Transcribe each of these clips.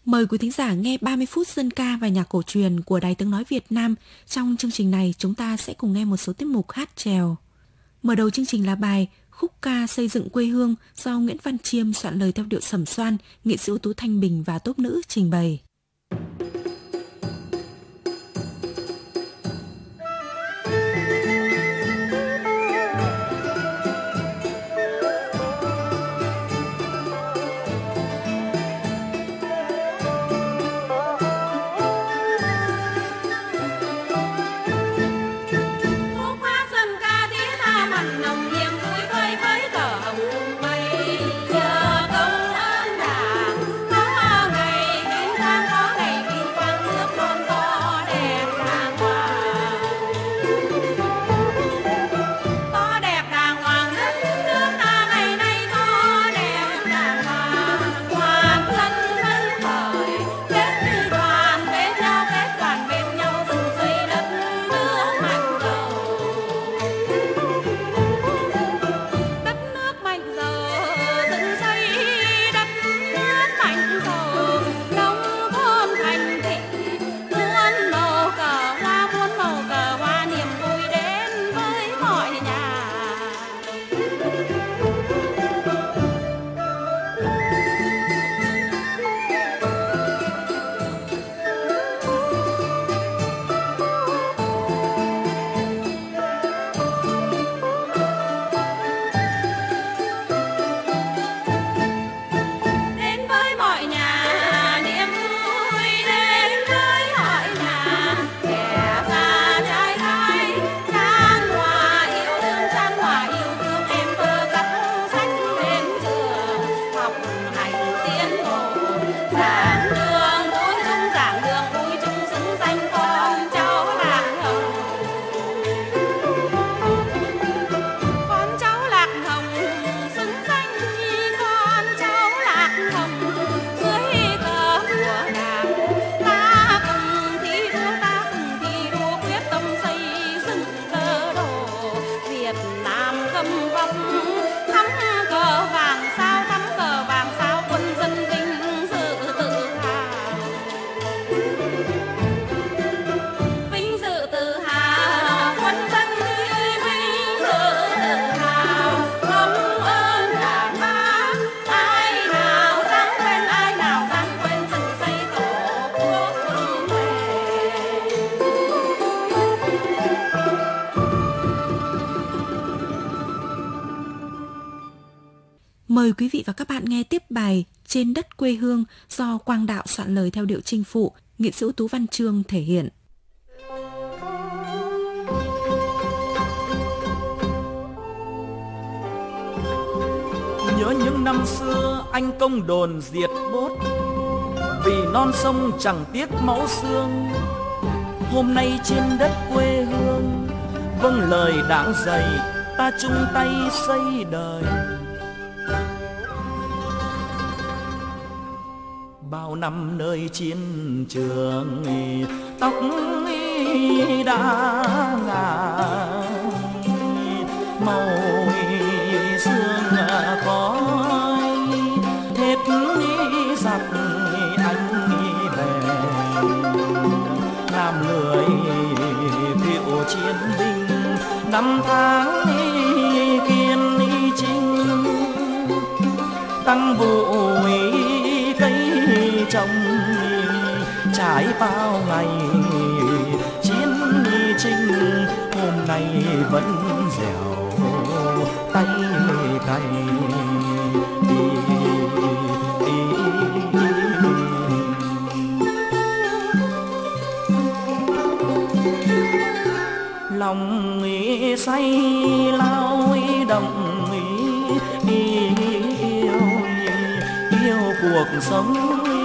Mời quý thính giả nghe 30 phút dân ca và nhạc cổ truyền của Đài Tiếng Nói Việt Nam. Trong chương trình này, chúng ta sẽ cùng nghe một số tiết mục hát chèo. Mở đầu chương trình là bài Khúc ca xây dựng quê hương do Nguyễn Văn Chiêm soạn lời theo điệu Sẩm Xoan, nghệ sĩ ưu tú Thanh Bình và tốp nữ trình bày. Mời quý vị và các bạn nghe tiếp bài Trên đất quê hương do Quang Đạo soạn lời theo điệu Chinh Phụ, nghệ sĩ ưu tú Văn Chương thể hiện. Nhớ những năm xưa anh công đồn diệt bốt, vì non sông chẳng tiếc máu xương. Hôm nay trên đất quê hương, vâng lời Đảng dạy, ta chung tay xây đời. Bao năm nơi chiến trường, tóc đã ngả, màu xương khói hết giặc anh về, làm lưỡi cựu chiến binh năm tháng kiên trinh, tăng vụ cây trồng trải bao ngày chiến tranh, hôm nay vẫn dẻo tay cày. Lòng say lao động yêu cuộc sống,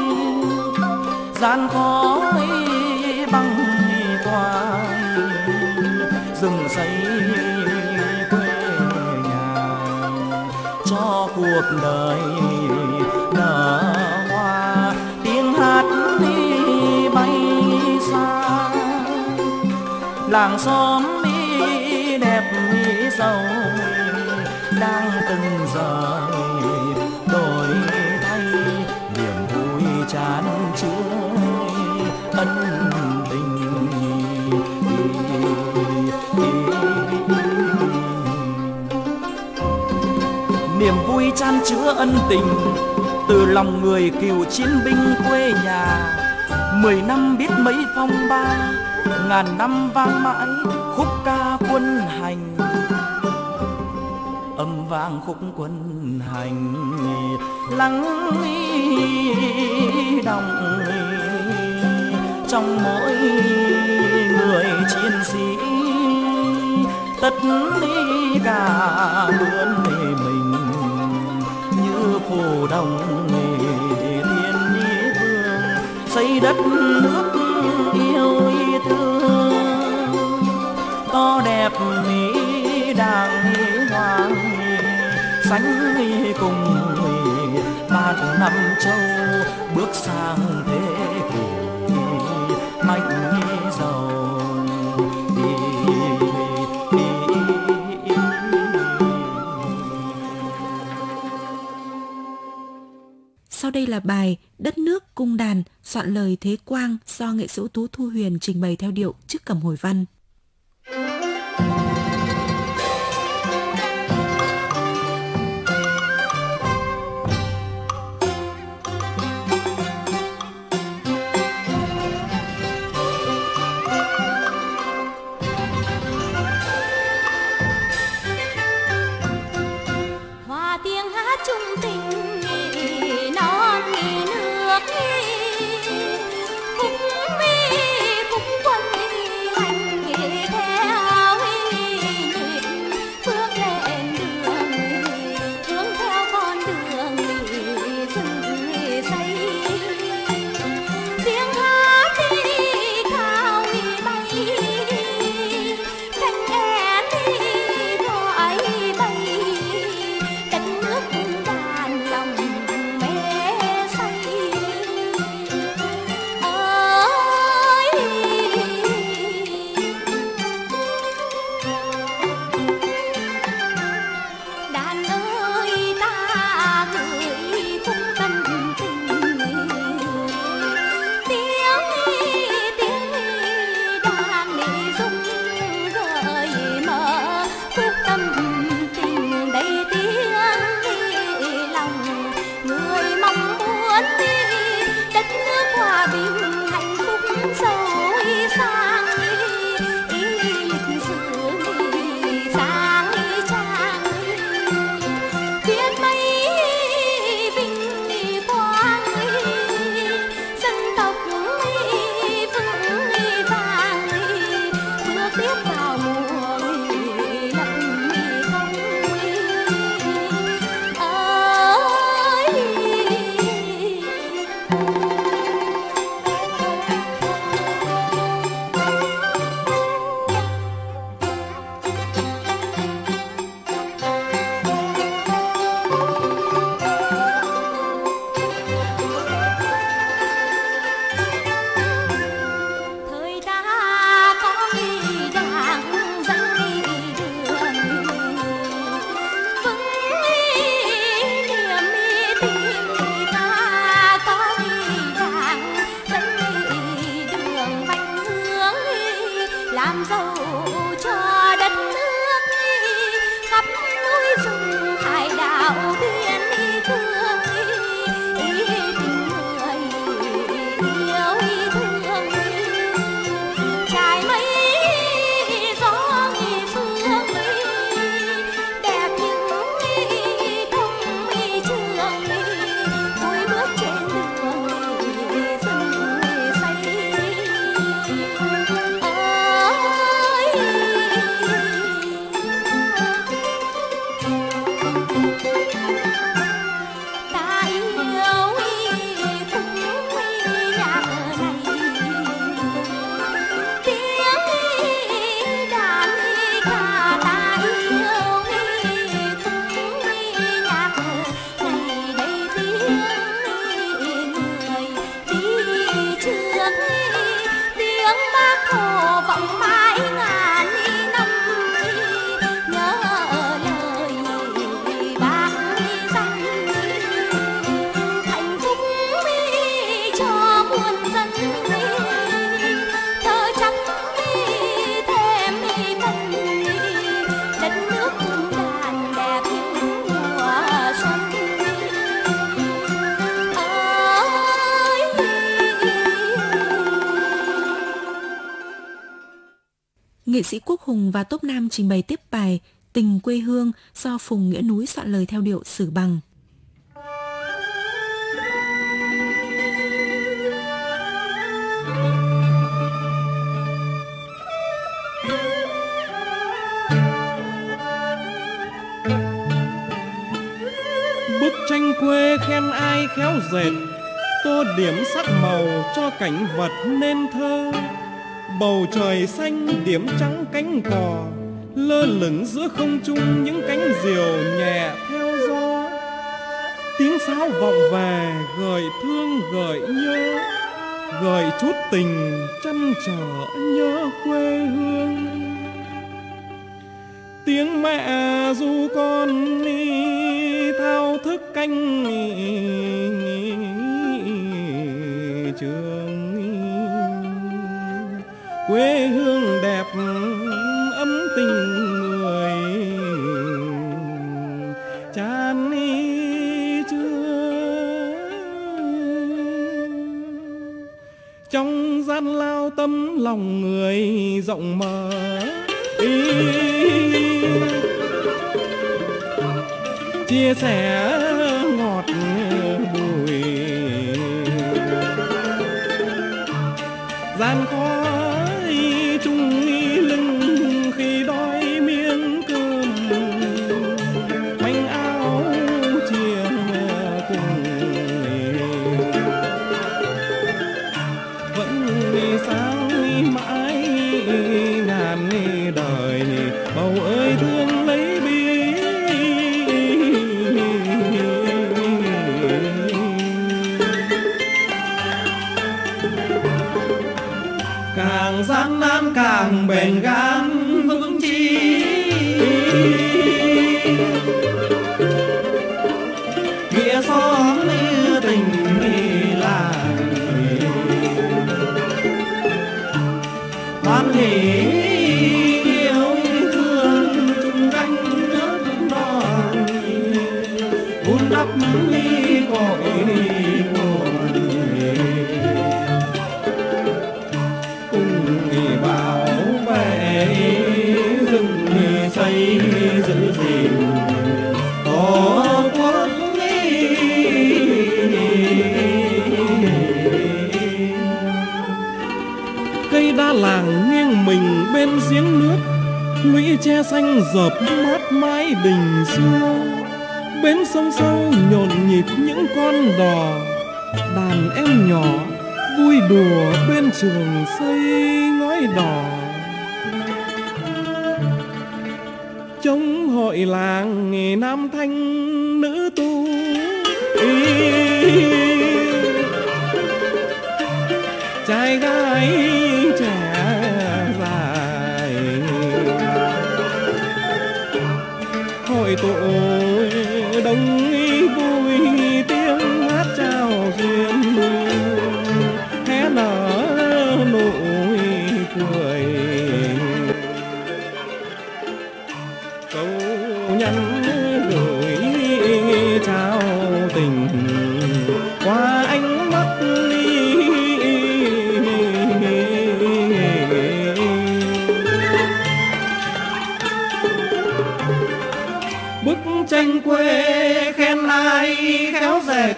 gian khó bằng tòa rừng xây quê nhà, cho cuộc đời nở hoa tiếng hát bay xa. Làng xóm đẹp giàu đang từng giờ đổi thay, niềm vui trái chan chứa ân tình. Niềm vui chan chứa ân tình từ lòng người cựu chiến binh quê nhà. 10 năm biết mấy phong ba, ngàn năm vang mãi khúc ca quân hành. Âm vang khúc quân hành lắng đọng trong mỗi người chiến sĩ. Tất cả bướn mình như phù đồng thiên vương, xây đất nước yêu thương to đẹp đàng hoàng sánh cùng bát năm châu, bước sang thế kỷ mạnh giàu. Sau đây là bài Đất nước cung đàn, soạn lời Thế Quang do nghệ sĩ ưu tú Thu Huyền trình bày theo điệu Trức Cầm Hồi Văn. Hãy muôn dân thơ chắc thêm phần đất nước đàn đẹp mùa xuân. Nghệ sĩ Quốc Hùng và Tốp Nam trình bày tiếp bài Tình quê hương do Phùng Nghĩa Núi soạn lời theo điệu Sử Bằng. Bức tranh quê khen ai khéo dệt, tô điểm sắc màu cho cảnh vật nên thơ. Bầu trời xanh điểm trắng cánh cò, lơ lửng giữa không trung những cánh diều nhẹ theo gió. Tiếng sáo vọng về gợi thương gợi nhớ, gợi chút tình trăn trở nhớ quê hương. Tiếng mẹ ru con thao thức canh trường. Quê hương đẹp ấm tình người chan chưa. Trong gian lao tâm lòng người rộng mở, chia sẻ ngọt bùi gian khó chung lưng khi đói miếng cơm, manh áo chia cùng vẫn sáng mãi ngàn đời. Bầu ơi thương lấy bi càng gian nan càng bền gan vững chí. Nghĩa xóm tình làng ban hỷ yêu thương chung cánh nước non, vun đắp cội nguồn cùng bảo vệ rừng xây giữ gìn tổ quốc. Cây đa làng nghiêng mình bên giếng nước, lũy tre xanh dợp mát mái đình xưa. Bên sông sâu nhộn nhịp những con đò, đàn em nhỏ vui đùa bên trường xây ngói đỏ. Trong hội làng nam thanh nữ tu, trai gái trẻ dài, hội tụ đông vui tiếng hát chào duyên, hé nở nụ cười. Câu nhắn gửi trao tình qua ánh mắt. Bức tranh quê khen ai khéo dệt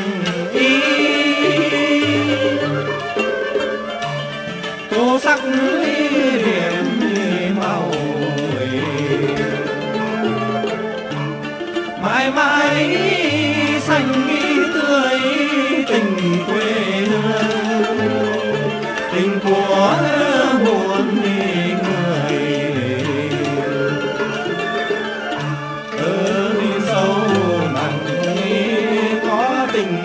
tô sắc điểm màu, mãi mãi xanh tươi tình quê hương, tình của muôn người. Sâu nặng có tình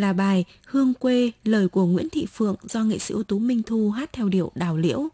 là bài Hương quê, lời của Nguyễn Thị Phượng do nghệ sĩ ưu tú Minh Thu hát theo điệu đào liễu.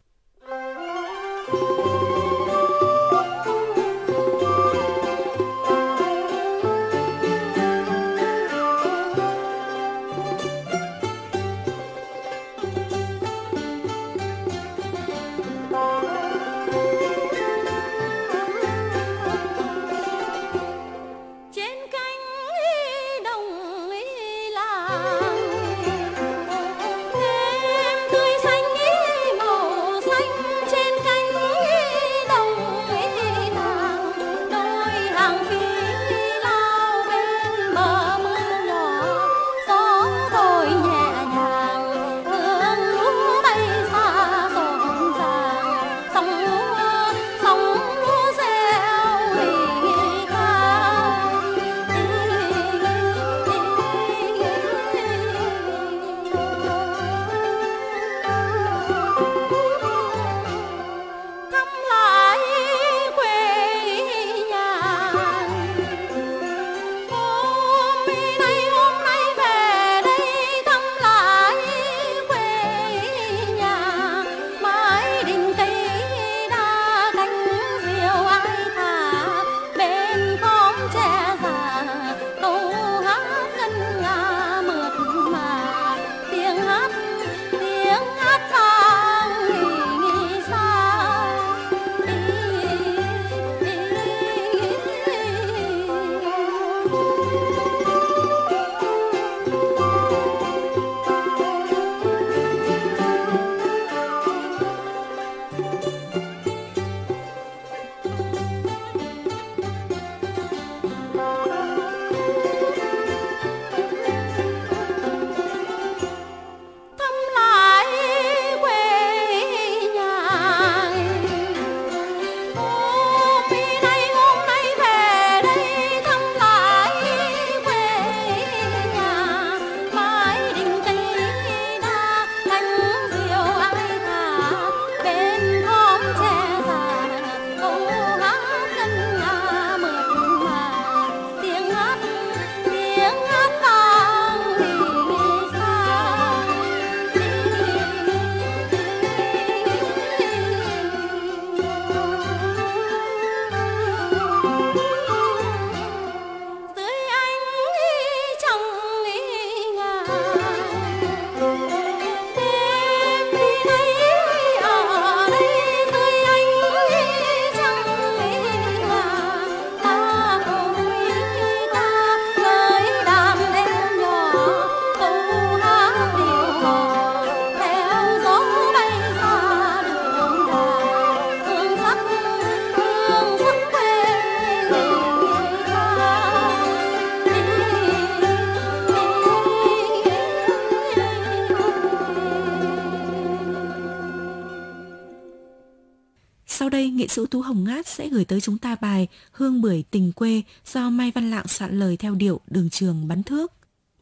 Sau đây, nghệ sĩ ưu tú Hồng Ngát sẽ gửi tới chúng ta bài Hương bưởi tình quê do Mai Văn Lạng soạn lời theo điệu Đường Trường Bắn Thước.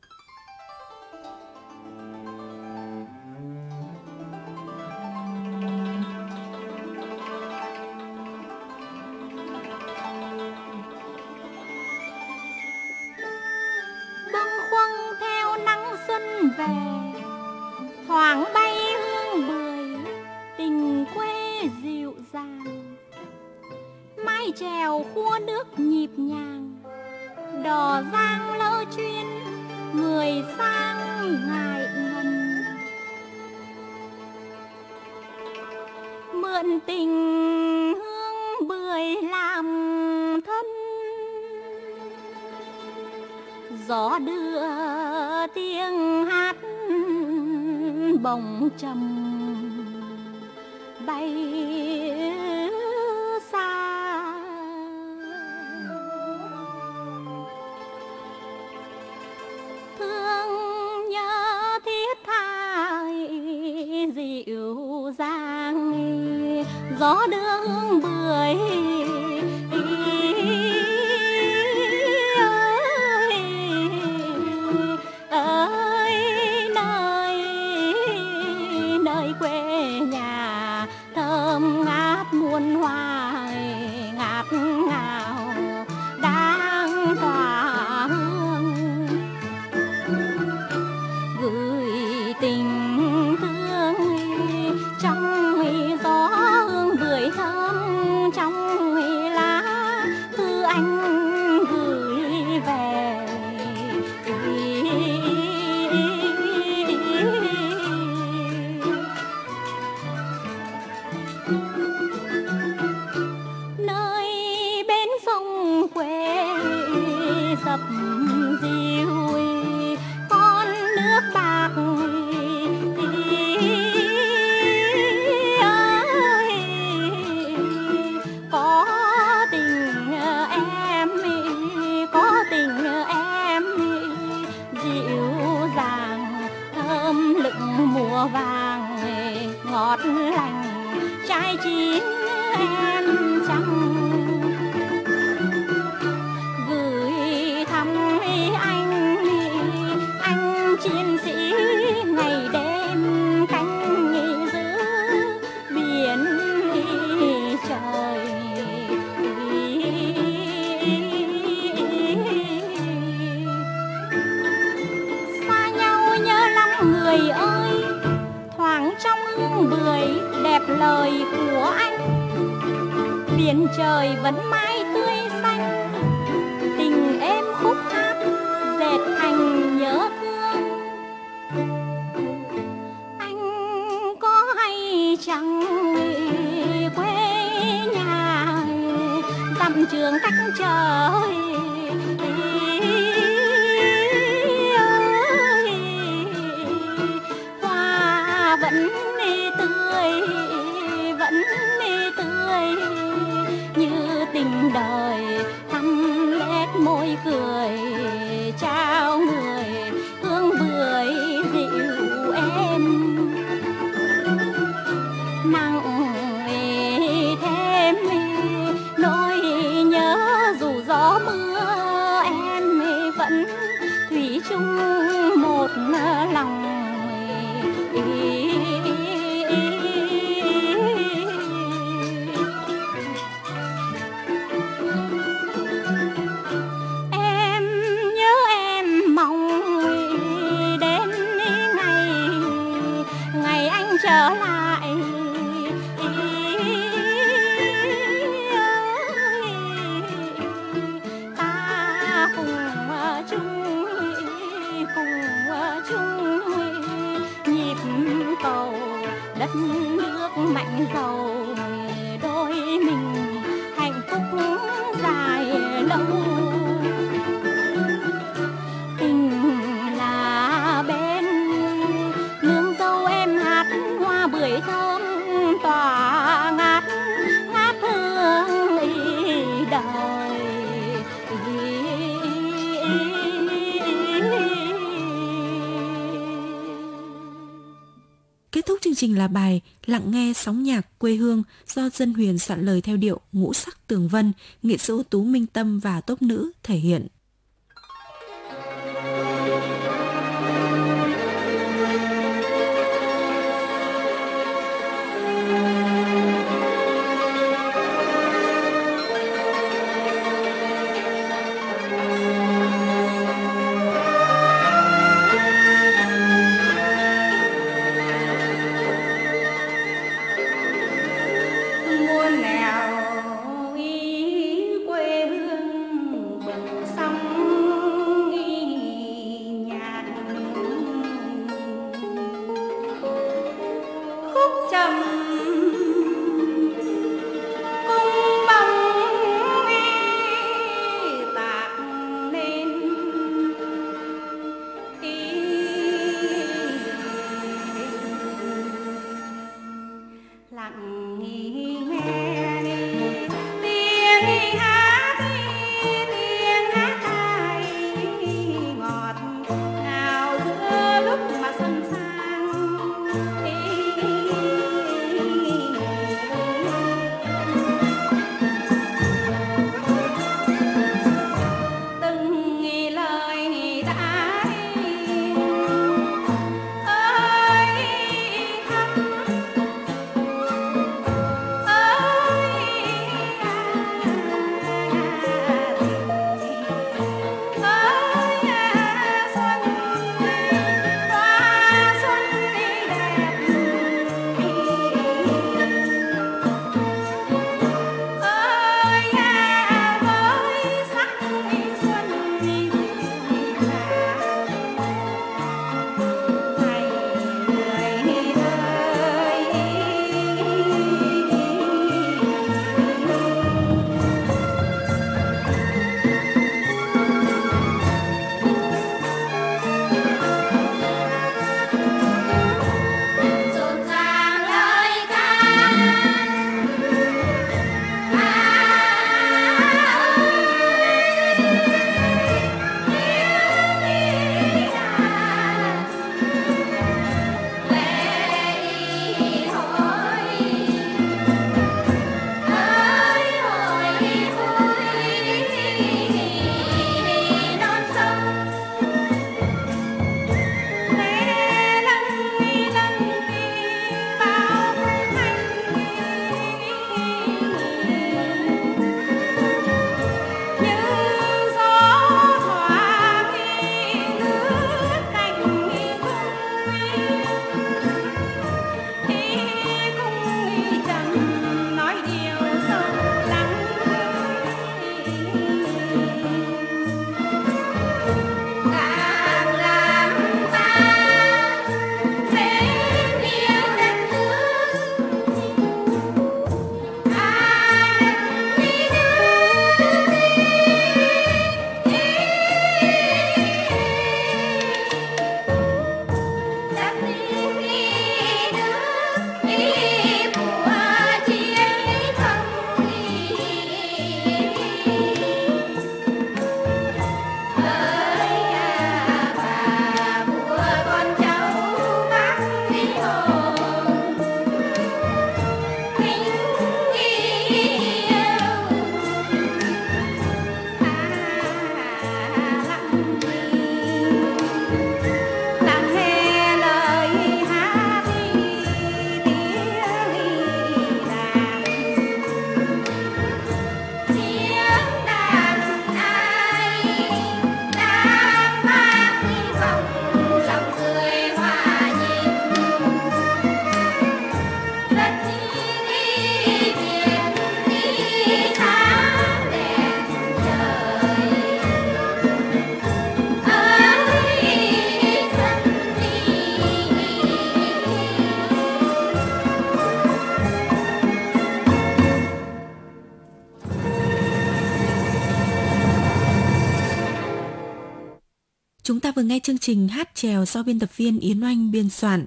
Bâng khuâng theo nắng xuân về, thoảng bay hương bưởi tình quê dịu dàng. Mái chèo khua nước nhịp nhàng, đò giang lỡ chuyên người sang ngại ngần. Mượn tình hương bưởi làm thân, gió đưa tiếng hát bồng trầm bay xa. Thương nhớ thiết tha dịu dàng, gió đưa hương bưởi muôn hoa ngát ngào đang tỏa hương. ngọt lành trái chín em trăng gửi thăm anh chiến sĩ ngày đêm canh giữ biển trời. Xa nhau nhớ lắm người ơi, thoáng trong hương bưởi đẹp lời của anh. Biển trời vẫn mãi tươi xanh, tình em khúc hát dệt thành nhớ thương. Anh có hay chẳng quê nhà dặm trường cách trời hoa vẫn tươi như tình đời thăm lét môi cười trao người hương bưởi dịu êm nặng thêm nỗi nhớ dù gió mưa em vẫn thủy chung một lòng. Trở lại ta cùng chung nhịp cầu đất nước mạnh giàu, đôi mình hạnh phúc dài lâu. Tình là bên nương dâu em hát hoa bưởi thơm tỏa ngát ngát hương đời. Kết thúc chương trình là bài Lặng nghe sóng nhạc quê hương do Dân Huyền soạn lời theo điệu Ngũ sắc tường vân, nghệ sĩ ưu tú Minh Tâm và tốp nữ thể hiện. Chúng ta vừa nghe chương trình hát chèo do biên tập viên Yến Oanh biên soạn.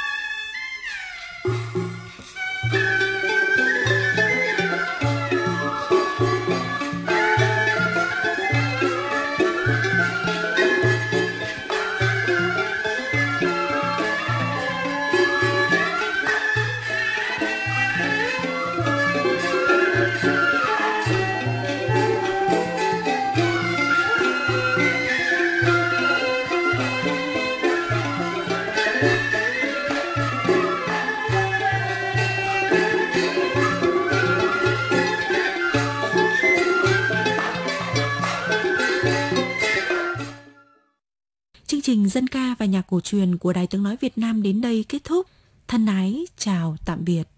Chương trình dân ca và nhạc cổ truyền của Đài Tiếng nói Việt Nam đến đây kết thúc. Thân ái chào tạm biệt.